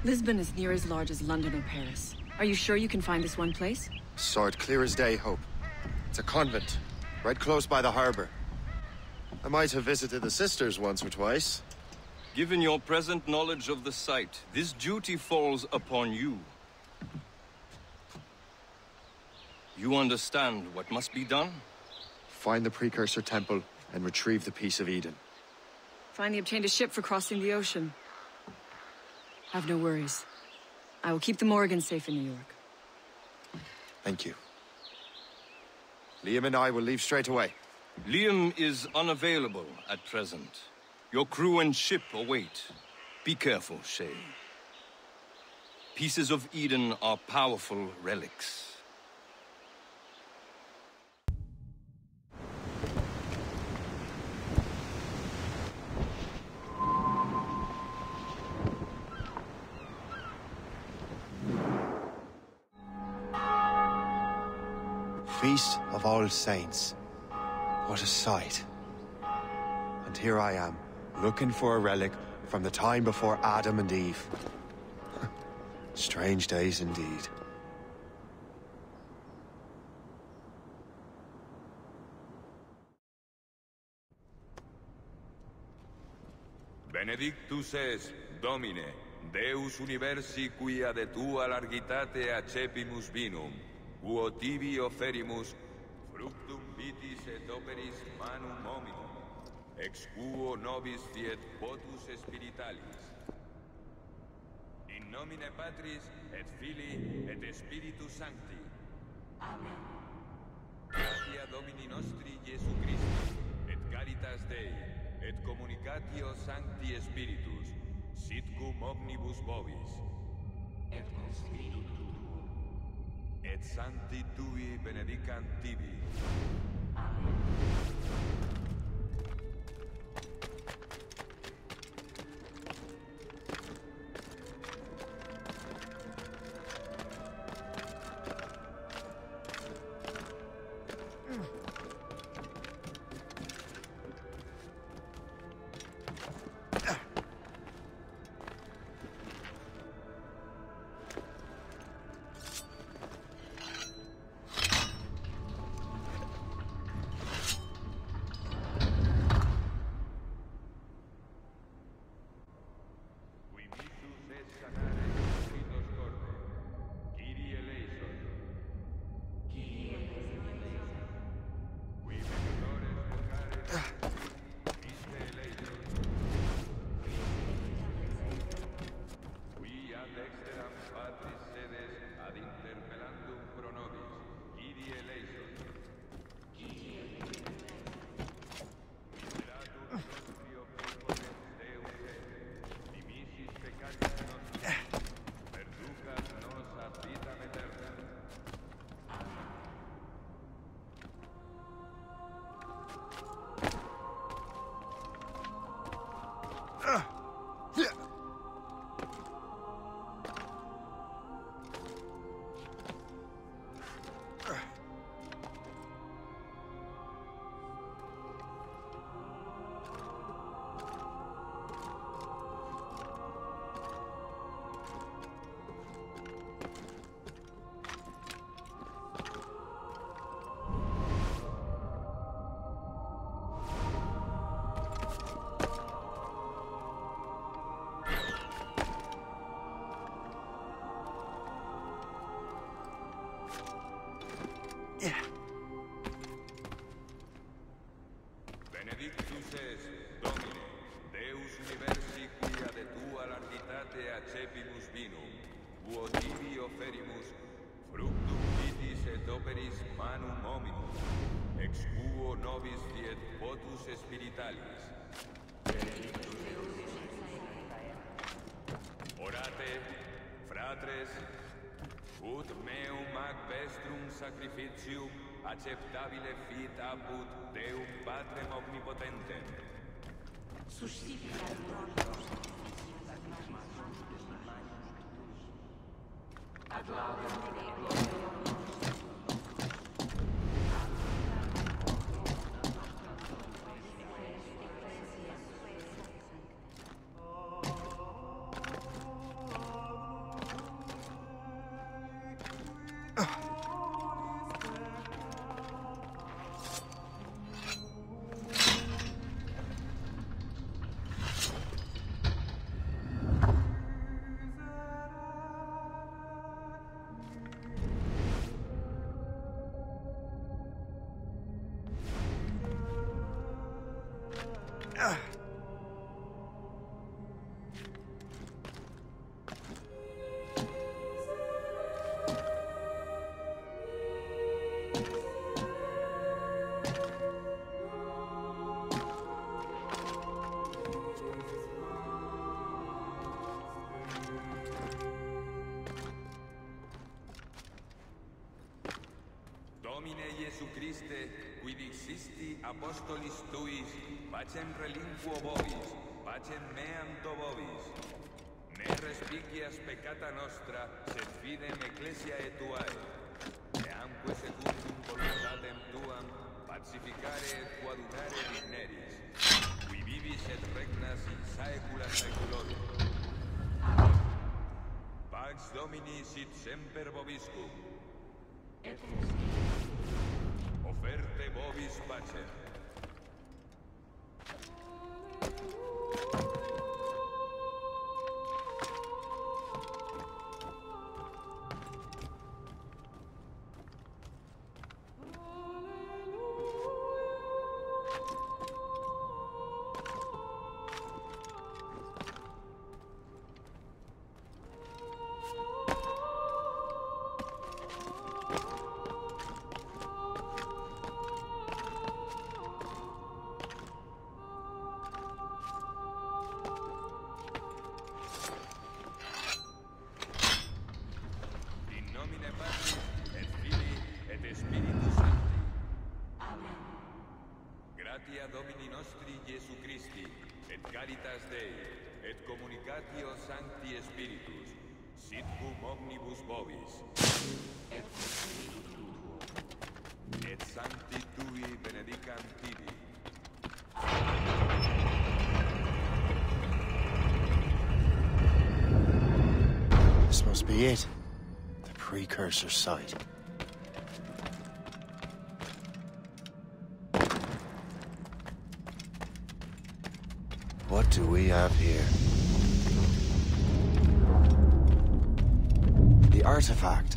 Lisbon is near as large as London or Paris. Are you sure you can find this one place? Saw it clear as day, Hope. It's a convent, right close by the harbor. I might have visited the sisters once or twice. Given your present knowledge of the site, this duty falls upon you. You understand what must be done? Find the Precursor Temple and retrieve the Piece of Eden. Finally obtained a ship for crossing the ocean. Have no worries. I will keep the Morgans safe in New York. Thank you. Liam and I will leave straight away. Liam is unavailable at present. Your crew and ship await. Be careful, Shay. Pieces of Eden are powerful relics. Feast of All Saints. What a sight. And here I am, looking for a relic from the time before Adam and Eve. Strange days indeed. Benedictus es, Domine, Deus universi quia de tua largitate accepimus vinum, uo tibi oferimus fructum vitis et operis manum hominum, ex quo nobis fiet votus spiritualis. In nomine Patris et Filii et Spiritus Sancti. Amen. Gratia Domini nostri Iesu Christi, et caritas Dei, et communicatio Sancti Spiritus, sit cum omnibus vobis. Et con spiritu tuo. Et sancti tui benedicant tibi. Amen. Benedictus es, Domine, Deus universi quia de tua largitate accepimus vinum, uo tibi oferimus fructum vitis et operis manum hominum, ex quo nobis fiet votus spiritualis. Orate, fratres, ut meum ac vestrum sacrificium acceptabile fit apud Deum Patrem Omnipotentem. Suscipiat nostros sacrificium ad laudem Dei. Domine Iesu Christe, quid existi apostolis tuis, pacem relinquo vobis, pacem meam to vobis. Ne respicias peccata nostra, sed fidem ecclesiae tuae. Neamque secundum voluntatem tuam, pacificare et coadunare digneris, qui vivis et regnas in saecula saeculorum. Pax Domini sit semper vobiscum. Offerte vobis pacem. Gratia Domini nostri Iesu Christi, et caritas Dei, et communicatio Sancti Spiritus, sit cum omnibus vobis. Et Sancti Tui benedicam tibi. This must be it. The precursor site. What do we have here? The artifact.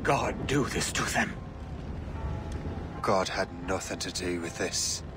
God do this to them? God had nothing to do with this.